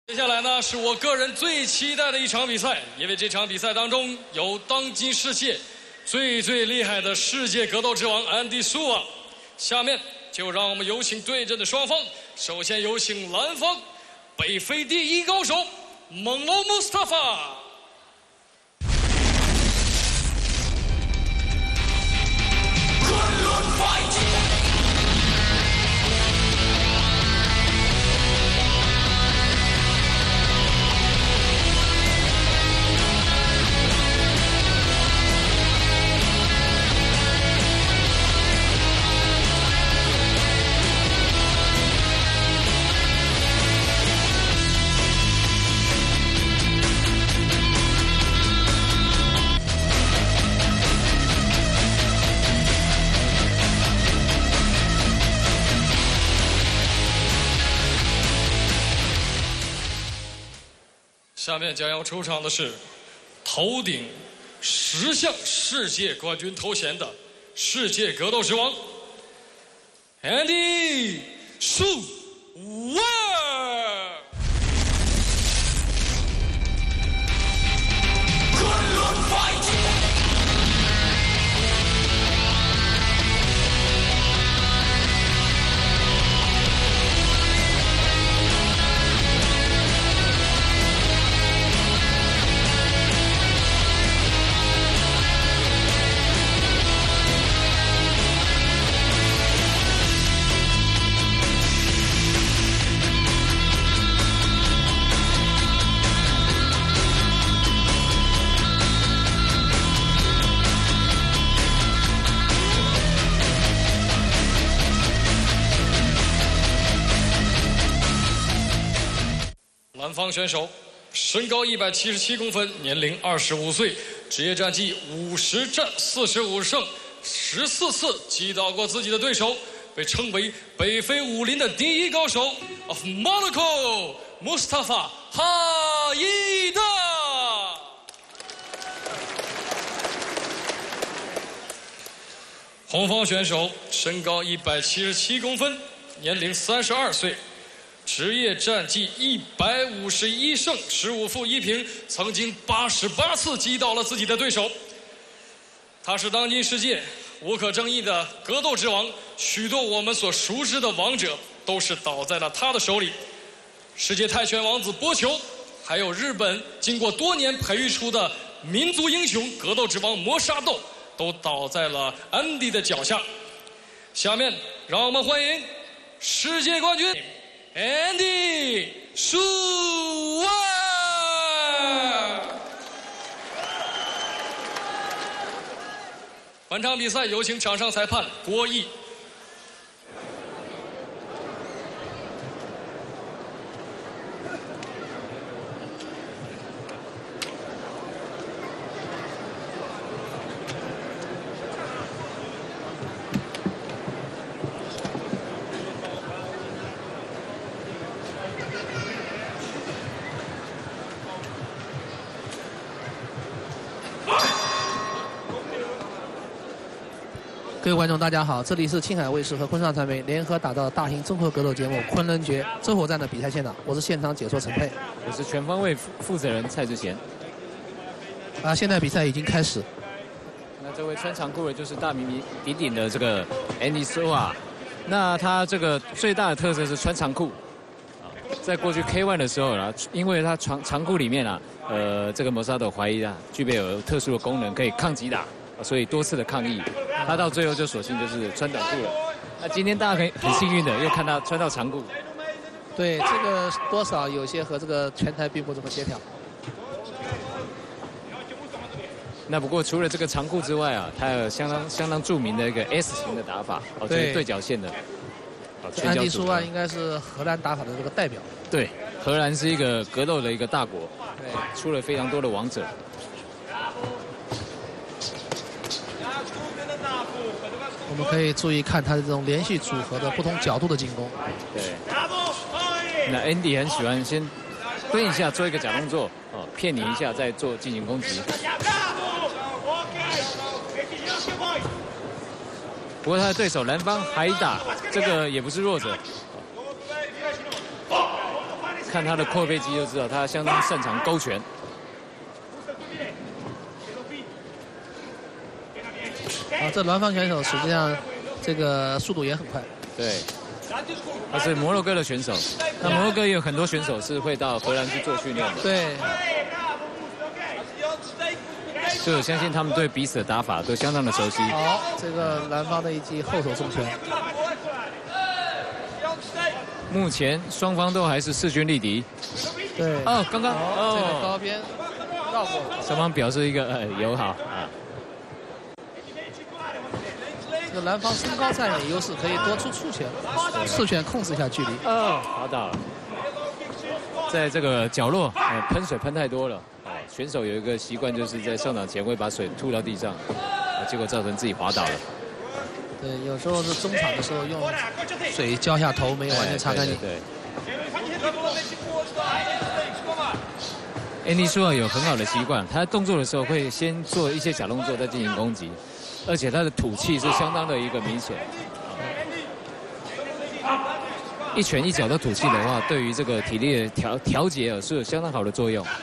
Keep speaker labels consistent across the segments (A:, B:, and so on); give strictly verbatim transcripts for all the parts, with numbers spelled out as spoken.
A: 接下来呢，是我个人最期待的一场比赛，因为这场比赛当中有当今世界最最厉害的世界格斗之王安迪苏瓦。下面就让我们有请对阵的双方。首先有请蓝方北非第一高手猛龙穆斯塔法。 下面将要出场的是头顶十项世界冠军头衔的世界格斗之王 Andy Souwer。 蓝方选手身高一百七十七公分，年龄二十五岁，职业战绩五十战四十五胜，十四次击倒过自己的对手，被称为北非武林的第一高手 of Monaco Mustafa 哈伊达。红方选手身高一百七十七公分，年龄三十二岁。 职业战绩一百五十一胜十五负一平，曾经八十八次击倒了自己的对手。他是当今世界无可争议的格斗之王，许多我们所熟知的王者都是倒在了他的手里。世界泰拳王子波球，还有日本经过多年培育出的民族英雄格斗之王磨砂豆，都倒在了安迪的脚下。下面让我们欢迎世界冠军 Andy Souwer。本场比赛有请场上裁判郭毅。
B: 各位观众，大家好，这里是青海卫视和昆上传媒联合打造的大型综合格斗节目《昆仑决》周火战的比赛现场，我是现场解说陈佩，
C: 我是全方位负责人蔡志贤。
B: 啊，现在比赛已经开始。
C: 那这位穿长裤的就是大名鼎鼎的这个 Andy Souwer， 那他这个最大的特色是穿长裤。在过去 K 一 的时候呢，因为他长长裤里面啊，呃，这个摩沙斗怀疑啊，具备有特殊的功能，可以抗击打。 所以多次的抗议，他到最后就索性就是穿短裤了。那今天大家可以很幸运的又看到穿到长裤。
B: 对，这个多少有些和这个拳台并不怎么协调。
C: 那不过除了这个长裤之外啊，他有相当相当著名的一个 S 型的打法，哦，就是对角线的。
B: 安迪苏瓦应该是荷兰打法的这个代表。
C: 对，荷兰是一个格斗的一个大国，对，出了非常多的王者。
B: 我们可以注意看他的这种连续组合的不同角度的进攻。
C: 对。那 Andy 很喜欢先蹲一下做一个假动作，哦，骗你一下再做进行攻击。不过他的对手蓝方海打这个也不是弱者， 看他的阔背肌就知道，他相当擅长勾拳。
B: 啊，这南方选手实际上这个速度也很快。
C: 对，他是摩洛哥的选手。那摩洛哥也有很多选手是会到荷兰去做训练的。
B: 对。
C: 所以我相信他们对彼此的打法都相当的熟悉。
B: 好，这个南方的一记后手重拳。
C: 目前双方都还是势均力敌。
B: 对。
C: 哦，刚刚
B: 哦，这个高边绕过。
C: 双方表示一个呃友好啊。
B: 这个南方身高占有优势，可以多出触拳，刺拳控制一下距离。
C: 哦，滑倒了。在这个角落，呃，喷水喷太多了。选手有一个习惯，就是在上场前会把水吐到地上，结果造成自己滑倒了。
B: 对，有时候是中场的时候用水浇下头，没有完全擦干净。
C: 对。安迪舒瓦有很好的习惯，他动作的时候会先做一些假动作，再进行攻击，而且他的吐气是相当的一个明显。一拳一脚的吐气的话，对于这个体力的调调节是有相当好的作用。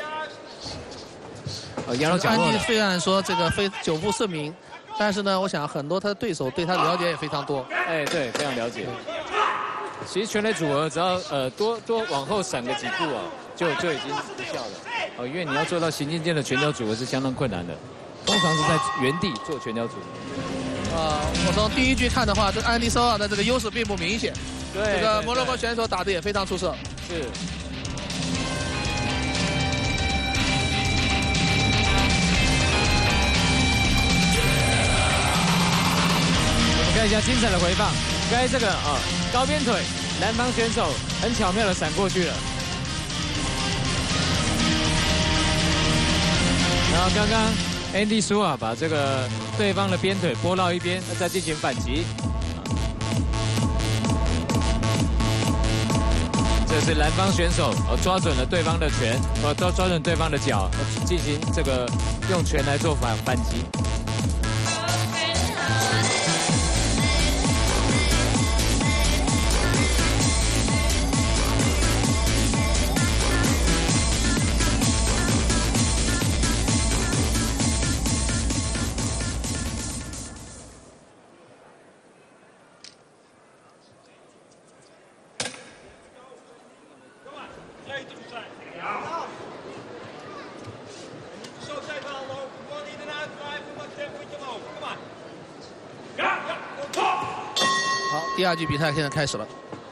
C: 呃，压到角落。
B: 安迪虽然说这个非久负盛名，但是呢，我想很多他的对手对他的了解也非常多。
C: 哎，对，非常了解。其实拳垒组合只要呃多多往后闪个几步啊，就就已经无效了。哦，因为你要做到行进间的拳脚组合是相当困难的，通常是在原地做拳脚组合。
B: 啊、呃，我从第一局看的话，这安迪索尔的这个优势并不明显。
C: 对，
B: 这个摩洛哥选手打得也非常出色。
C: 是。看一下精彩的回放，该这个啊、哦、高边腿，南方选手很巧妙的闪过去了。然后刚刚 Andy 舒瓦把这个对方的边腿拨到一边，再进行反击。这是南方选手哦抓准了对方的拳，哦抓抓准对方的脚，进行这个用拳来做反反击。
B: 第二局比赛现在开始了。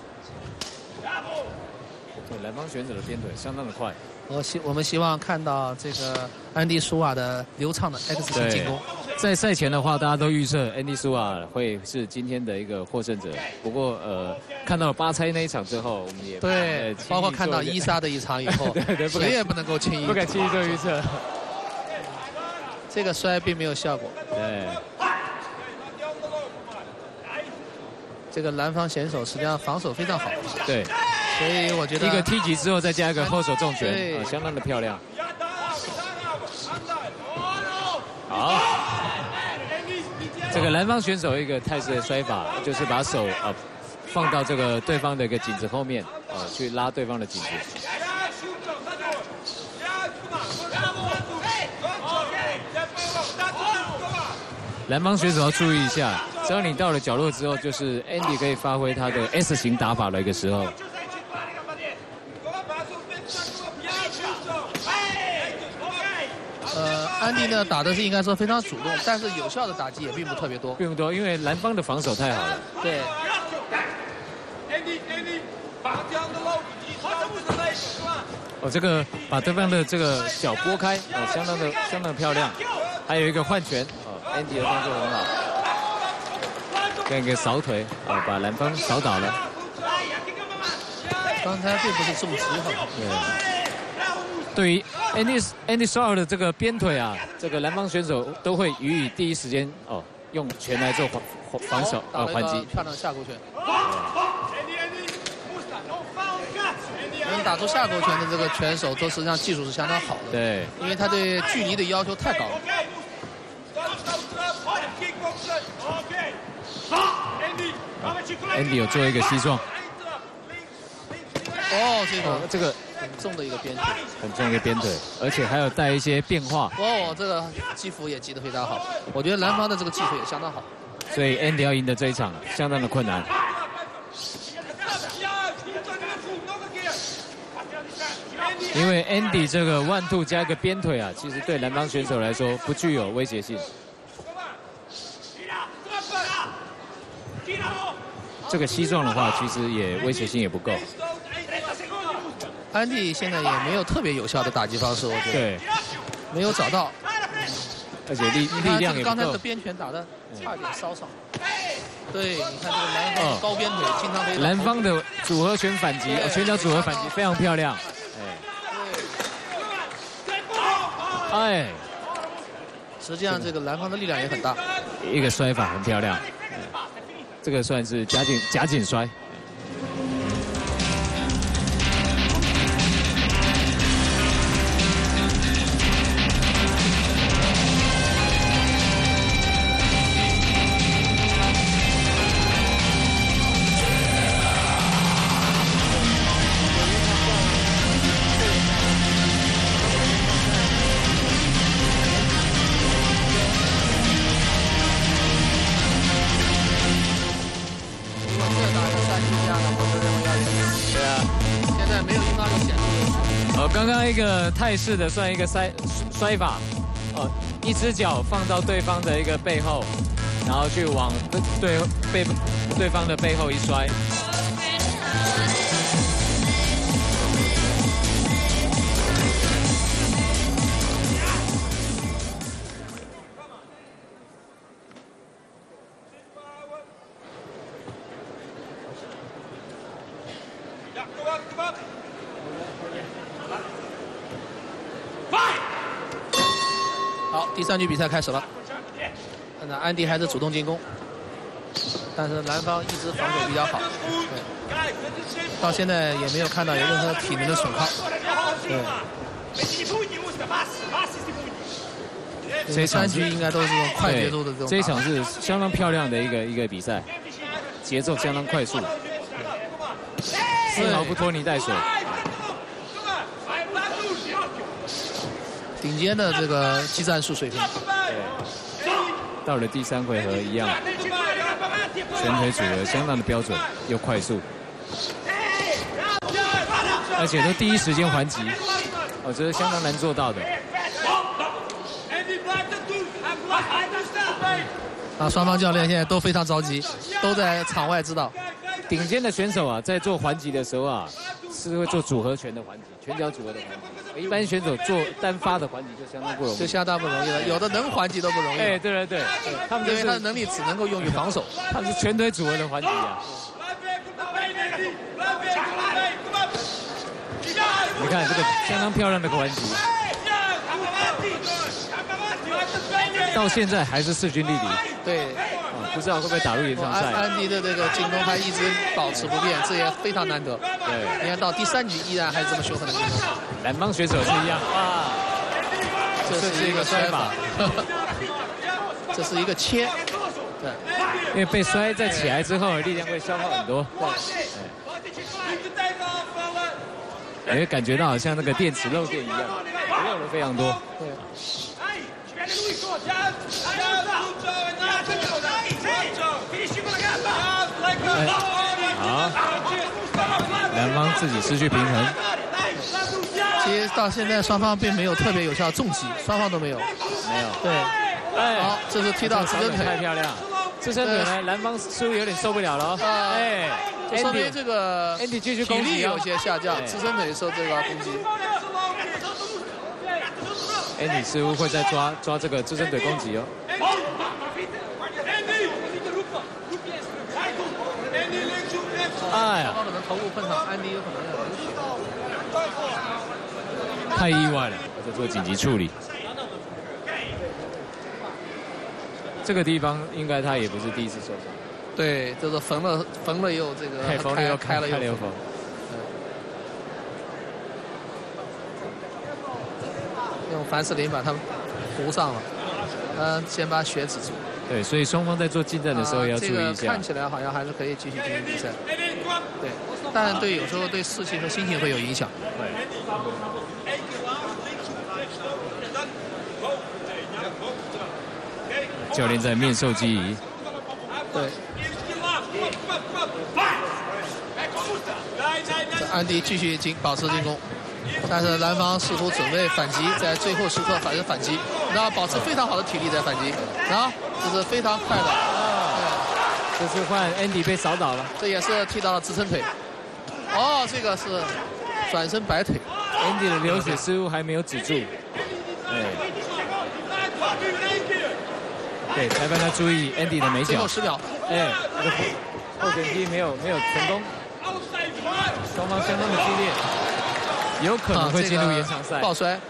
C: 对，南方选手的边腿相当的快。
B: 我希我们希望看到这个安迪舒瓦的流畅的 X 型进攻。
C: 在赛前的话，大家都预测安迪舒瓦会是今天的一个获胜者。不过呃，看到了巴猜那一场之后，我们也
B: 对，
C: 呃、
B: 包括看到伊莎的一场以后，
C: 对对，
B: 谁也不能够轻易
C: 不敢轻易做预测。
B: 这个摔并没有效果。
C: 对。
B: 这个南方选手实际上防守非常好，
C: 对，
B: 所以我觉得
C: 一个踢击之后再加一个后手重拳，啊，相当的漂亮。好，这个南方选手一个泰式的摔法，就是把手啊放到这个对方的一个颈子后面，啊，去拉对方的颈子。南方选手要注意一下，只要你到了角落之后，就是 Andy 可以发挥他的 S 型打法的一个时候。
B: 呃，安迪呢打的是应该说非常主动，但是有效的打击也并不特别多，
C: 并不多，因为南方的防守太好了。
B: 对。
C: 哦，这个把对方的这个脚拨开，哦，相当的相当的漂亮。还有一个换拳，哦 ，Andy 的动作很好，跟一个扫腿，哦，把南方扫倒了。
B: 刚才并不是重击哈。
C: 对。对于 Andy Andy Shaw 的这个边腿啊，这个南方选手都会予以第一时间哦用拳来做防防守啊还击。
B: 漂亮的下勾拳。能打出下勾拳的这个拳手，都实际上技术是相当好的。
C: 对，
B: 因为他对距离的要求太高了。
C: Andy 有做一个膝撞。
B: 哦，这个、
C: 哦、这个
B: 很重的一个鞭腿，
C: 很重一个鞭腿，而且还有带一些变化。
B: 哦，这个击服也击得非常好，我觉得蓝方的这个技术也相当好。
C: 所以 Andy 要赢得这一场相当的困难。因为 Andy 这个one two加一个鞭腿啊，其实对蓝方选手来说不具有威胁性。这个膝撞的话，其实也威胁性也不够。
B: 安迪现在也没有特别有效的打击方式，我觉得。
C: 对。
B: 没有找到。
C: 而且力力量也不够。
B: 刚才这个鞭拳打的差点烧伤。对，你看这个蓝方高鞭腿经常可以。
C: 蓝方的组合拳反击，拳脚组合反击非常漂亮。哎。哎。
B: 实际上这个蓝方的力量也很大。
C: 一个摔法很漂亮。这个算是夹紧夹紧摔。刚刚一个泰式的算一个摔摔法，哦，一只脚放到对方的一个背后，然后去往对背对方的背后一摔。
B: 好，第三局比赛开始了。那安迪还是主动进攻，但是蓝方一直防守比较好。对，到现在也没有看到有任何体能的损耗。对，这三局应该都是这种快节奏的这种。
C: 这一场是相当漂亮的一个一个比赛，节奏相当快速，丝毫不拖泥带水。
B: 顶尖的这个技战术水平。
C: 对，到了第三回合一样，拳腿组合相当的标准又快速，而且都第一时间还击，我觉得相当难做到的。
B: 啊，双方教练现在都非常着急，都在场外指导。
C: 顶尖的选手啊，在做还击的时候啊，是会做组合拳的还击，拳脚组合的还击。一般选手做单发的还击就相当不容易，
B: 就相当不容易了。有的能还击都不容易。
C: 哎，对对对，
B: 他们因为他的能力只能够用于防守，
C: 他们是拳腿组合的还击啊。你看这个相当漂亮的还击，到现在还是势均力敌。
B: 对。
C: 不知道会不会打入延长赛。
B: 安迪的这个进攻他一直保持不变，这也非常难得。
C: 对，
B: 你看到第三局依然还是这么凶狠的进攻。
C: 蓝方选手是一样。哇，
B: 这是一个摔法，这是一个切。对，
C: 因为被摔再起来之后，力量会消耗很多。对，也感觉到好像那个电池漏电一样，漏了非常多。对。哎，好，蓝方自己失去平衡。
B: 其实到现在双方并没有特别有效重击，双方都没有。
C: 没有。
B: 对。
C: 哎，
B: 好，这是踢到支撑腿，
C: 太漂亮。支撑腿呢，蓝方似乎有点受不了了。哎，
B: 说明这个
C: Andy 继续
B: 体力有些下降，支撑腿受这个攻击。
C: Andy 似乎会在抓抓这个支撑腿攻击哦。哎呀，
B: 可能头部碰上，安迪有可能要流血。
C: 太意外了，我在做紧急处理。这个地方应该他也不是第一次受伤。
B: 对，就是缝了缝了又这个
C: 缝了又
B: 开了又
C: 缝。
B: 用凡士林把它糊上了，嗯，先把血止住。
C: 对，所以双方在做近战的时候要注意一下。
B: 啊、这个看起来好像还是可以继续进行比赛。对。 但对有时候对士气和心情会有影响。
C: 教练在面授机宜。
B: 对。这安迪继续进保持进攻，但是蓝方试图准备反击，在最后时刻反正反击，然后保持非常好的体力在反击，然后这是非常快的。
C: 这次换 Andy 被扫倒了，
B: 这也是踢到了支撑腿。哦，这个是转身摆腿。
C: Andy 的流血失误还没有止住。哎，对，裁判要注意 Andy 的美脚。
B: 最后十秒。
C: 哎，这个后拳击没有没有成功，双方相当的激烈，有可能会进入延长赛。
B: 抱摔。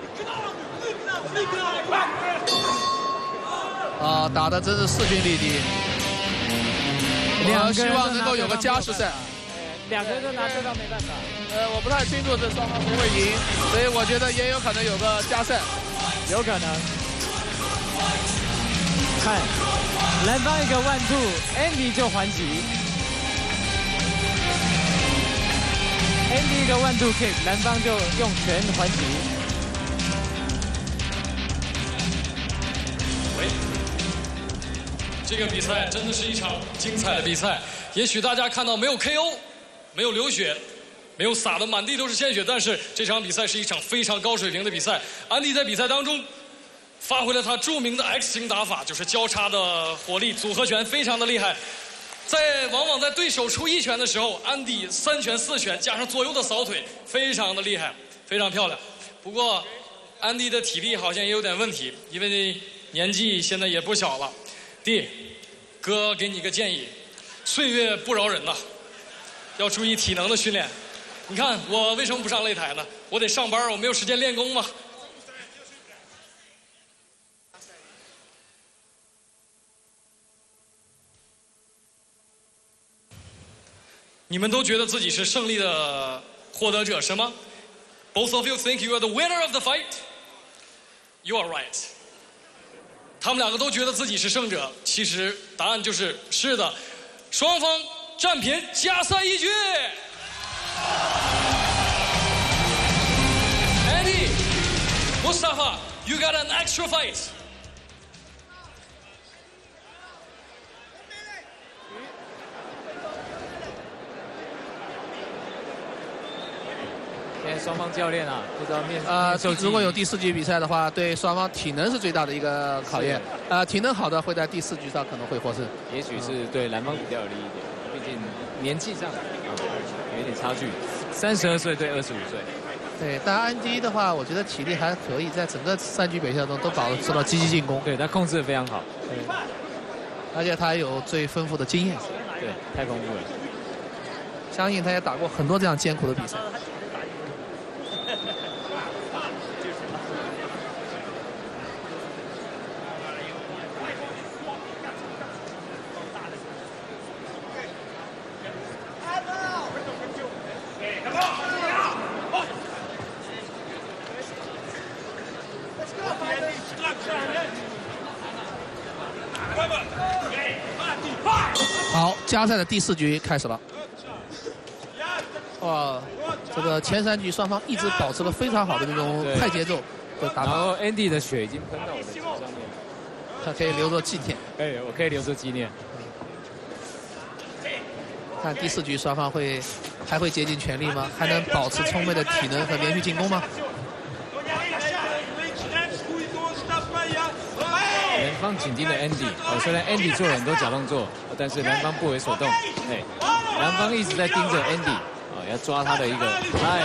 B: 啊，打的真是势均力敌。我希望能够有个加时赛。
C: 两个人都拿对方没办法。
B: 呃，我不太清楚这双方谁会赢，所以我觉得也有可能有个加赛，
C: 有可能。看，蓝方一个one two，Andy 就还击。Andy 一个one two kick， 蓝方就用拳还击。
A: 喂，这个比赛真的是一场精彩的比赛。也许大家看到没有 K O。没有流血，没有洒得满地都是鲜血，但是这场比赛是一场非常高水平的比赛。安迪在比赛当中发挥了他著名的 X 型打法，就是交叉的火力组合拳，非常的厉害。在往往在对手出一拳的时候，安迪三拳四拳加上左右的扫腿，非常的厉害，非常漂亮。不过安迪的体力好像也有点问题，因为年纪现在也不小了。弟，哥给你个建议，岁月不饶人呐。要注意体能的训练。你看我为什么不上擂台呢？我得上班，我没有时间练功嘛。你们都觉得自己是胜利的获得者是吗 ？Both of you think you are the winner of the fight. You are right. 他们两个都觉得自己是胜者，其实答案就是是的，双方。战平，加赛一局。Andy, Mustafa, you got an extra fight.
C: 现在双方教练啊，不知道面
B: 呃，如果有第四局比赛的话，对双方体能是最大的一个考验。呃，体能好的会在第四局上可能会获胜。
C: 也许是对蓝方比较有利一点。毕竟年纪上有一点差距，三十二岁对二十五岁。
B: 对，但安迪的话，我觉得体力还可以，在整个三局比赛中都保持了积极进攻。
C: 对他控制得非常好，
B: 对，而且他有最丰富的经验。
C: 对，太丰富了。
B: 相信他也打过很多这样艰苦的比赛。好，加赛的第四局开始了。哇，这个前三局双方一直保持了非常好的这种快节奏的打法。
C: 然后 Andy 的血已经喷到我的脚上面，
B: 他可以留作纪念。
C: 哎，我可以留作纪念。
B: 看第四局双方会还会竭尽全力吗？还能保持充沛的体能和连续进攻吗？
C: 蓝方紧盯着 Andy， 哦，虽然 Andy 做了很多假动作，但是蓝方不为所动。哎，蓝方一直在盯着 Andy， 啊，要抓他的一个，哎呀，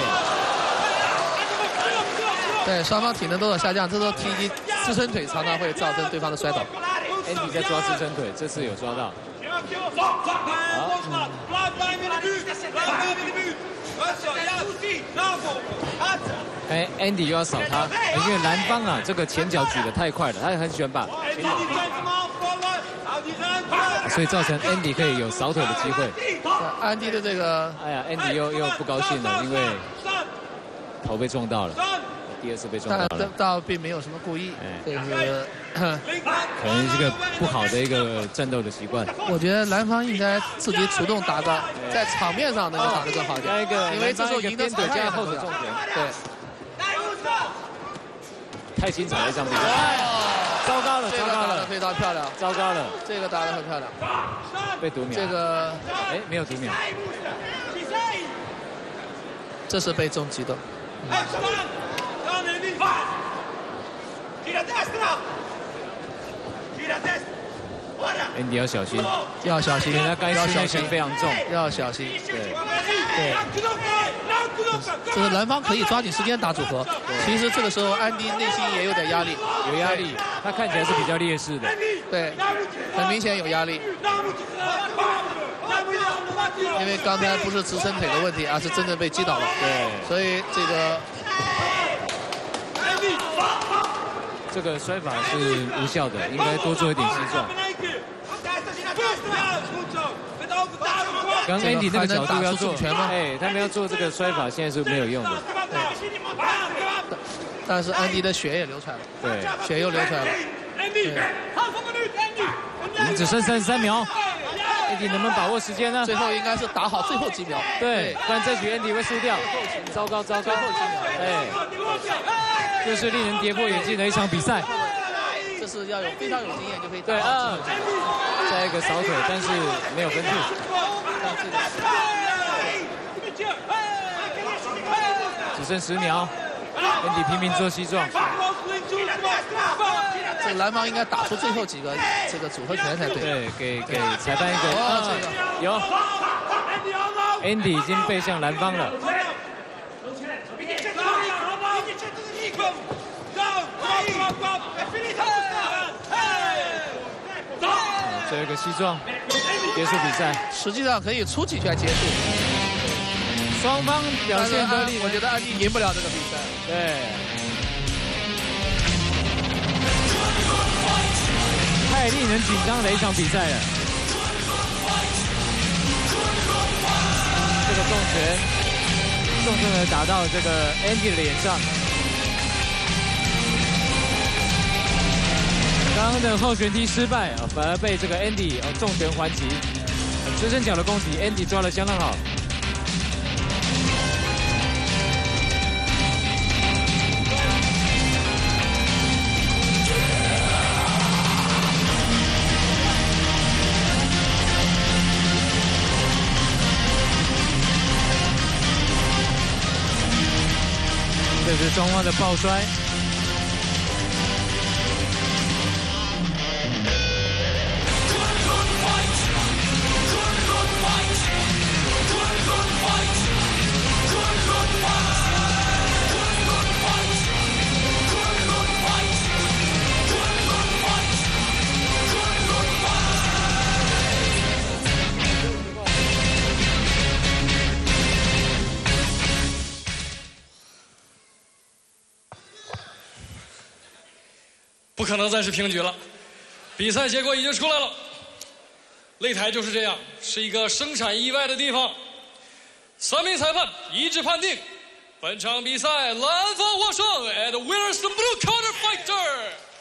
B: 对，双方体能都有下降，这时候踢击支撑腿常常会造成对方的摔倒。
C: Andy 在抓支撑腿，这次有抓到。好，嗯。哎 ，Andy 又要扫他，因为蓝方啊，这个前脚举得太快了，他也很喜欢把前脚踢，所以造成 Andy 可以有扫腿的机会。
B: 安迪的这个，
C: 哎呀 ，Andy 又又不高兴了，因为头被撞到了，第二次被撞到了。
B: 但倒并没有什么故意，这是
C: 可能是个不好的一个战斗的习惯。
B: 我觉得蓝方应该自己主动打的，在场面上能够打得更好一点。
C: 一个，
B: 因为这时候赢得
C: 边加后的重拳，
B: 对，
C: 太精彩了这场比赛。糟糕了，糟糕了，
B: 非常漂亮，
C: 糟糕了，
B: 这个打得很漂亮，
C: 被读秒。
B: 这个，
C: 哎，没有读秒，
B: 这是被中击的。
C: Andy 要小心，
B: 要小心，
C: 他该吃内拳非常重，
B: 要小心。
C: 对，
B: 对，就是蓝方可以抓紧时间打组合。其实这个时候安迪内心也有点压力，
C: 有压力，他看起来是比较劣势的。
B: 对，很明显有压力。因为刚才不是直伸腿的问题，而是真正被击倒了。
C: 对，
B: 所以这个
C: 这个摔法是无效的，应该多做一点膝撞。刚 Andy 那个角度要做，哎，他们要做这个摔法，现在是没有用的。
B: 但是安迪的血也流出来了，
C: 对，
B: 血又流出来了。
C: 对，只剩三十三秒 ，Andy 能不能把握时间呢？
B: 最后应该是打好最后几秒。
C: 对，不然这局 Andy 会输掉。糟糕糟糕，
B: 最后几秒。
C: 哎，这是令人跌破眼镜的一场比赛。
B: 这是要有非常有经验就可以打。
C: 对啊，再一个扫腿，但是没有分数。只剩十秒 ，Andy 拼命做膝撞。
B: 这个蓝方应该打出最后几个这个组合拳才对。
C: 对，给给裁判一个。
B: 哦，这个
C: 有。Andy 已经背向蓝方了。最后一个膝撞，结束比赛。
B: 实际上可以出几拳结束。
C: 双方表现得力，
B: 我觉得安迪赢不了这个比赛。
C: 对，太令人紧张的一场比赛了。这个重拳重重的打到这个 Andy 的脸上。刚刚的后旋踢失败啊，反而被这个 Andy 哦重拳还击，直身脚的攻击 ，Andy 抓得相当好。这是双方的抱摔。
A: 不可能再是平局了，比赛结果已经出来了。擂台就是这样，是一个生产意外的地方。三名裁判一致判定，本场比赛蓝方获胜 ，and winners the blue corner fighter。